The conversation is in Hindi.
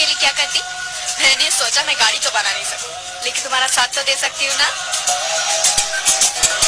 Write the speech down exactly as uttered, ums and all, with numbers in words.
के लिए क्या करती? मैंने सोचा मैं गाड़ी तो बना नहीं सकती, लेकिन तुम्हारा साथ तो दे सकती हूँ ना।